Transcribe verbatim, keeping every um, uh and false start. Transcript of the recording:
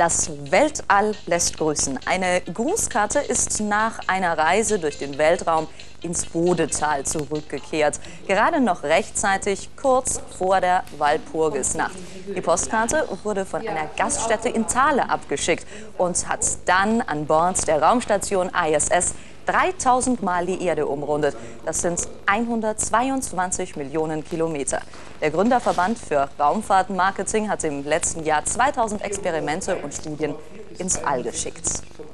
Das Weltall lässt grüßen. Eine Grußkarte ist nach einer Reise durch den Weltraum ins Bodetal zurückgekehrt. Gerade noch rechtzeitig, kurz vor der Walpurgisnacht. Die Postkarte wurde von einer Gaststätte in Thale abgeschickt und hat dann an Bord der Raumstation I S S dreitausend Mal die Erde umrundet. Das sind hundertzweiundzwanzig Millionen Kilometer. Der Gründerverband für Raumfahrtmarketing hat im letzten Jahr zweitausend Experimente und Studien ins All geschickt.